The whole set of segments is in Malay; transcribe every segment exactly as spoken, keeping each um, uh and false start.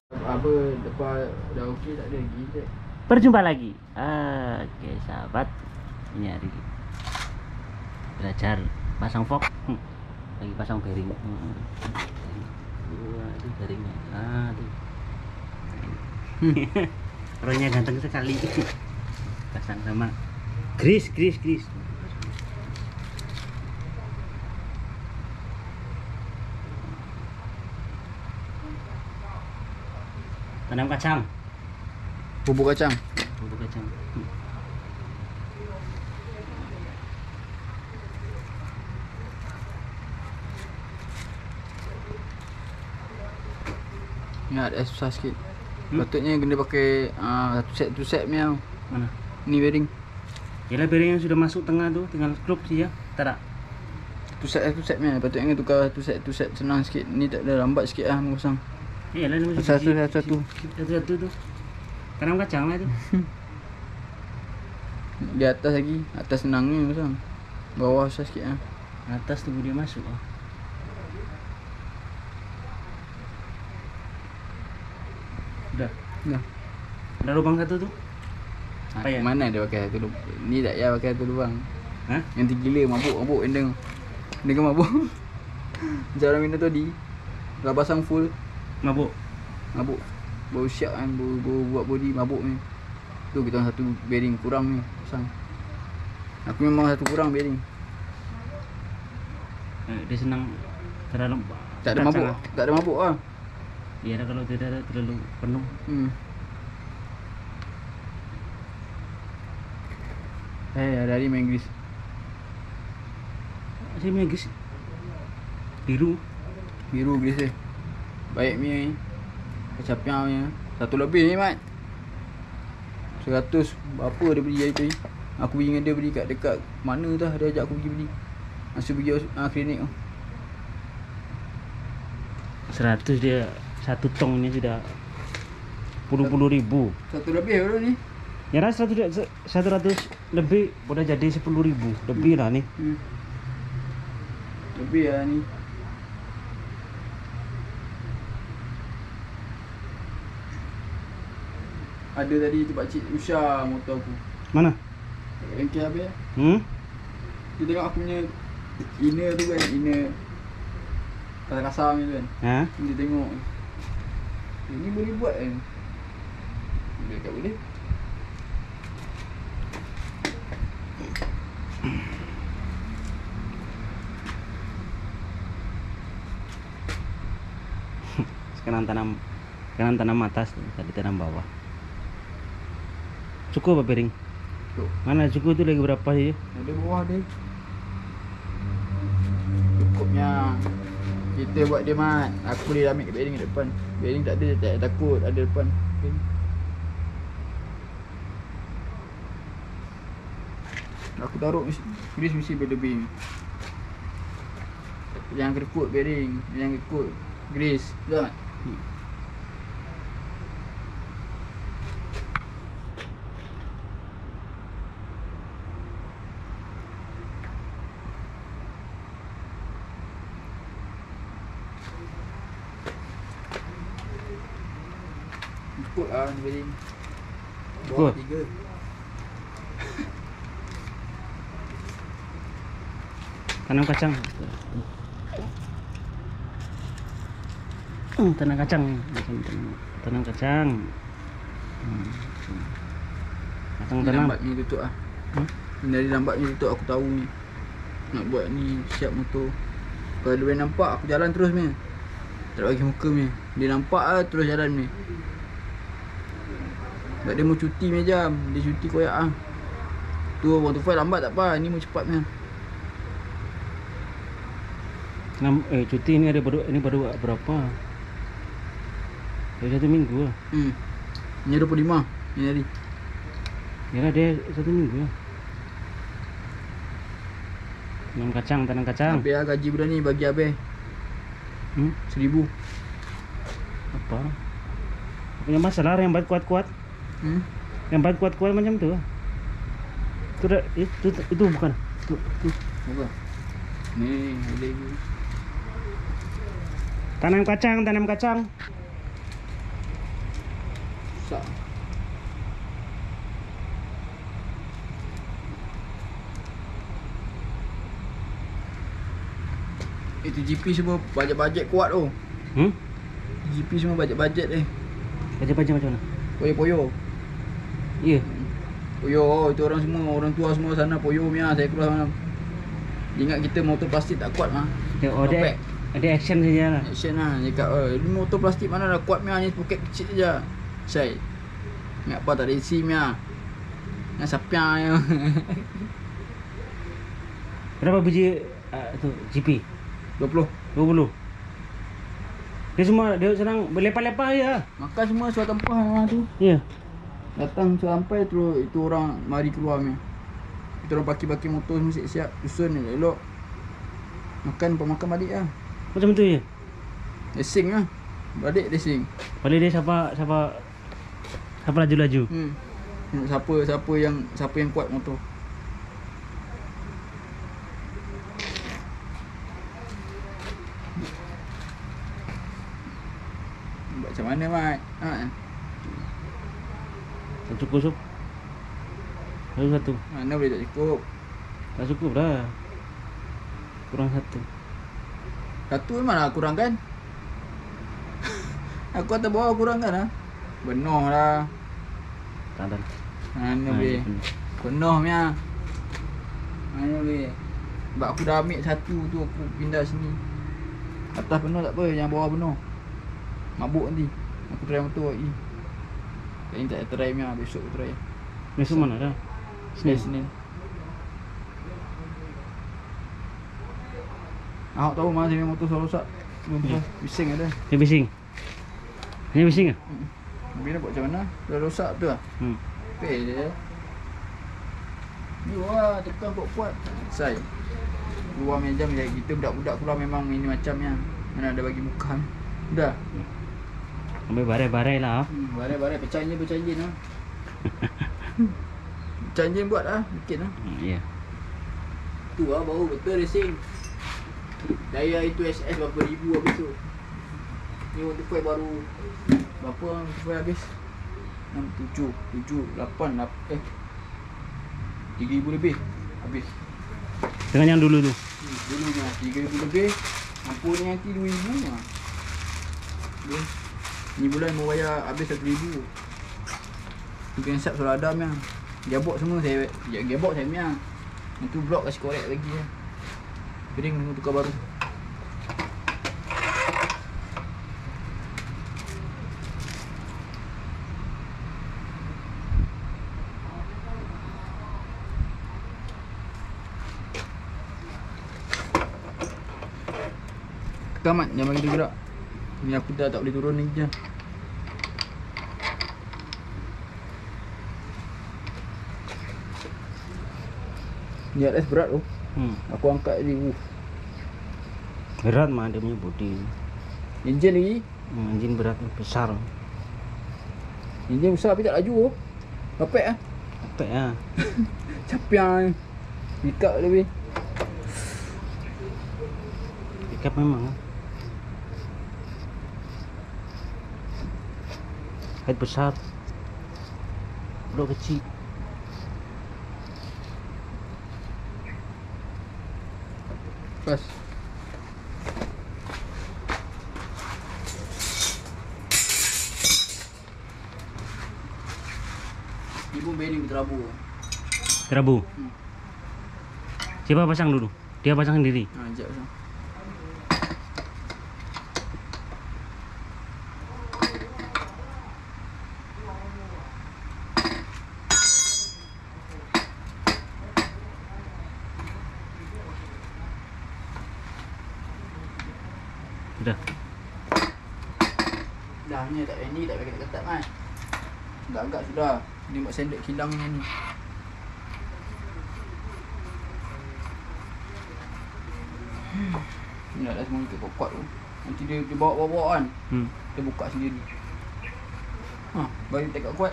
Apa depan dah okey tak ada lagi je. Berjumpa lagi. Ah, oke sahabat, ini hari belajar pasang fork. Hmm. Lagi pasang bearing. Hmm. Wah, itu bearingnya. Ah, tuh. Orangnya ganteng sekali. Pasang sama Gris, Gris, Gris. Tanam kacang. Bubuk kacang. Bubuk kacang. Hmm. Ingat eh, susah sikit. Hmm? Patutnya kena pakai uh, satu set tu set punya. Mana? Ni bearing. Yalah bearing yang sudah masuk tengah tu, tinggal skrup sih ya. Tak ada. Tu set tu set punya. Patutnya kena tukar tu set tu set senang sikit. Ni tak ada lambat sikit lah mengosang. Iyalah ni Satu satu satu. Satu-satu tu. Tanam kacang lah tu. Di atas lagi. Atas senang ni mengosang. Bawah susah sikit lah. Atas tu dia masuk ah. Dah. Dah. Ada lubang satu tu. Apa ya? Mana dia pakai satu lubang? Ni tak payah pakai satu lubang. Ha? Yang tergila mabuk-mabuk endang. Dia kan mabuk. Macam orang minum tadi. Dah pasang full. Mabuk. Mabuk. Baru siap kan. Baru, baru buat body mabuk ni. Tu kita orang satu bearing kurang ni. Pasang. Aku memang satu kurang bearing. Eh, dia senang terlalu Tak ada kacang mabuk. ah. Tak ada mabuk lah. Iyalah kalau tidak ada terlalu penuh. Hmm. Eh, hari-hari main Greece. Saya main guys. Biru. Biru Greece eh. Baik punya ni. Kecapian punya. Satu lebih ni Mat. Seratus berapa dia beli hari tu ni. Aku pergi dengan dia beli kat dekat mana dah. Dia ajak aku pergi beli. Masuk pergi uh, klinik tu. Seratus dia satu tong ni sudah puluh-puluh ribu. Satu lebih baru ni. Ya lah satu satu ratus lebih udah jadi sepuluh ribu lebih lah ni. Hmm. Lebih lah ni. Ada tadi tu pakcik Usha motor aku. Mana? Bengkel habis. Hmm? Dia tengok aku punya inner tu kan, inner kasar-kasar punya tu kan. Ha? Dia tengok. Ini boleh buat kan. Dia kat boleh. Sekarang tanam sekarang tanam atas, tadi tanam bawah. Cukup apa piring? Tuh. Mana cukup tu lagi berapa sih? Ada bawah dia. Cukupnya. Kita buat dia Mat. Aku boleh ambil bearing kat depan. Bearing tak ada, tak payah takut ada depan. Okay. Aku taruh Grease mesti berlebih. Yang kerkut bearing, yang kerkut Grease. Betul tak? Hmm. Kerkut lah ni bearing. Kerkut? Bawah tiga. Tanam kacang. Hmm, tanam kacang. Tanam, tanam kacang. Hmm. Kacang Ni tanam. lambat ni tutup lah. Hmm? Ni dari lambat ni tutup aku tahu ni. Nak buat ni siap motor. Kalau dia boleh nampak aku jalan terus ni. Tak bagi muka ni. Dia nampak lah terus jalan ni. Sebab dia mau cuti ni jam. Dia cuti koyak lah. Tu orang tu file lambat tak apa. Ni mau cepat ni. Nam, eh cuti ini ada baru ini baru berapa? Dari satu minggu lah. Hmm. Ni dua puluh lima ni hari. Yalah dia satu minggu lah. Tanam kacang, tanam kacang. Habis lah gaji bulan ni bagi habis. Hmm? Seribu. Apa? Punya masalah yang buat kuat-kuat. Hmm. Yang buat kuat-kuat macam tu lah. Itu, dah- itu, itu, itu bukan. Itu, itu. Apa? Ni ada lagi. Tanam kacang, tanam kacang. Rosak. Itu G P semua bajet-bajet kuat tu. Hmm? G P semua bajet-bajet ni. Bajet-bajet macam mana? Poyo-poyo. Ya. Poyo, oh, itu orang semua, orang tua semua sana poyo punya. Saya keluar malam. Ingat kita motor plastik tak kuat mah. Ya, oh, ada, ada action saja lah. Action lah. Cakap, oh, ni motor plastik mana dah kuat punya. Ni poket kecil je. Syai. Ingat apa tak ada isi punya. Yang sapiang je. Berapa biji uh, tu G P? dua puluh. dua puluh. Dia semua dia senang berlepas-lepas je lah. Makan semua suat tempah memang tu. Ya. Datang sampai terus itu orang mari keluar punya. Kita orang parkir-parkir motor semua siap-siap. Susun elok. Makan pemakan balik lah. Macam tu je. Racing lah. Balik racing. Paling dia siapa siapa siapa laju-laju. Hmm. Siapa siapa yang siapa yang kuat motor. Buat macam mana Mat? Ha. Tak cukup sup. Baru satu. Mana boleh tak cukup? Tak cukup dah. Kurang satu. Satu memang lah kurang kan? Aku atas bawah kurang kan lah? Benuh lah. Tak ada. Mana Ha, boleh? dia penuh. Penuh punya. Mana boleh? Sebab aku dah ambil satu tu aku pindah sini. Atas penuh tak apa, yang bawah penuh. Mabuk nanti. Aku try motor lagi. Kali ni tak ada try punya, besok aku try. Besok mana dah? Senin Senin. Ahok tahu mana saya punya motor selalu rosak. Belum pernah. Bising ada. Dia bising. Hanya bising ah? Hmm. Bila buat macam mana? Dah rosak tu lah. Hmm. Fail je. Ni wah tekan kuat-kuat. Selesai. Luar punya jam je. Kita budak-budak keluar memang ini macamnya. Mana ada bagi muka. Dah. Ambil barai-barai lah. Hmm, barai-barai pecah enjin pecah enjin lah. Pecah enjin buat lah. Bikin lah. Hmm, ya. Tu lah baru betul racing. Daya itu S S berapa ribu habis tu. Ni one twenty-five baru. Berapa one twenty-five habis? enam, tujuh, tujuh, lapan, eh tiga ribu lebih habis. Dengan yang dulu tu. Hmm, dulunya tiga ribu lebih. Ampun ni nanti dua ribu lah. Dia, ni bulan mau bayar habis satu ribu. Tu kena sap solar adam yang gearbox semua saya gearbox saya punya. Itu blok kasih korek lagi lah. Kering tunggu tukar baru. Kamat jangan bagi dia gerak. Ni aku dah tak boleh turun ni je. Ni atas berat tu. Hmm. Aku angkat tadi. Uh. Berat mah dia punya body. Enjin lagi. Hmm, enjin berat besar. Enjin besar tapi tak laju. Bapek ah. Apa ya? Capiang. Pick up lebih. Pick up memang. Head besar. Blok kecil. Pas. Ibu bearing terabu. Terabu. Hmm. Siapa pasang dulu? Dia pasang sendiri. Ha, jap pasang. Dah. Dah ni tak payah ni tak payah ketat-ketat kan. Agak-agak sudah. Ni buat sandek kilang ni. Ni dah semua ikut kuat tu. Nanti dia, dia bawa-bawa kan. Hmm. Dia buka sendiri. Ha, bagi tekak kuat.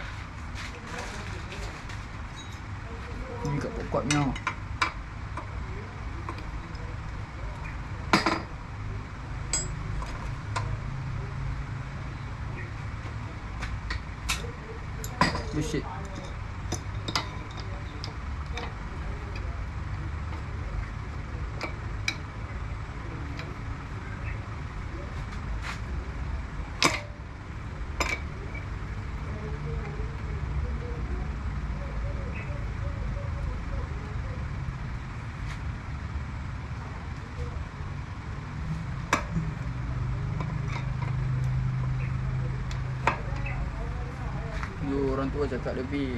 Ni kat kuat punya. Bullshit. Yo, orang tua cakap lebih.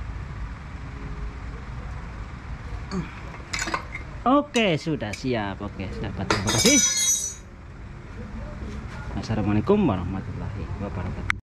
Oke, sudah siap. Oke, dapat. Terima kasih. Assalamualaikum warahmatullahi wabarakatuh.